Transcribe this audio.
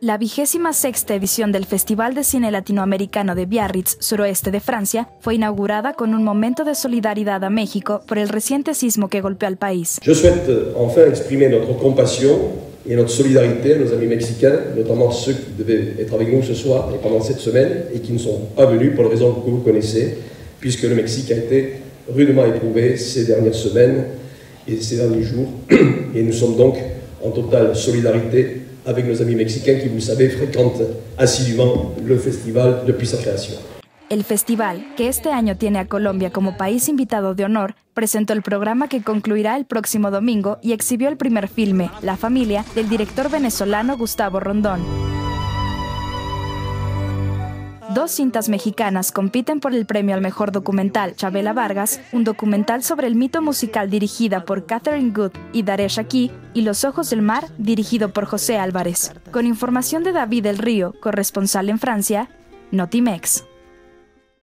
La 26ª edición del Festival de Cine Latinoamericano de Biarritz, suroeste de Francia, fue inaugurada con un momento de solidaridad a México por el reciente sismo que golpeó al país. Je souhaite enfin exprimer notre compassion et notre solidarité à nos amis mexicains, notamment ceux qui devaient être avec nous ce soir et pendant cette semaine et qui ne sont pas venus pour les raisons que vous connaissez, puisque le Mexique a été rudement éprouvé ces dernières semaines et ces derniers jours. Et nous sommes donc en totale solidarité avec nos amis mexicains qui, vous le savez, fréquentent assidûment le festival depuis sa création. El festival, que este año tiene a Colombia como país invitado de honor, presentó el programa que concluirá el próximo domingo y exhibió el primer filme, La Familia, del director venezolano Gustavo Rondón. Dos cintas mexicanas compiten por el premio al mejor documental, Chabela Vargas, un documental sobre el mito musical dirigida por Catherine Good y Daresh Aki, y Los Ojos del Mar, dirigido por José Álvarez. Con información de David del Río, corresponsal en Francia, Notimex.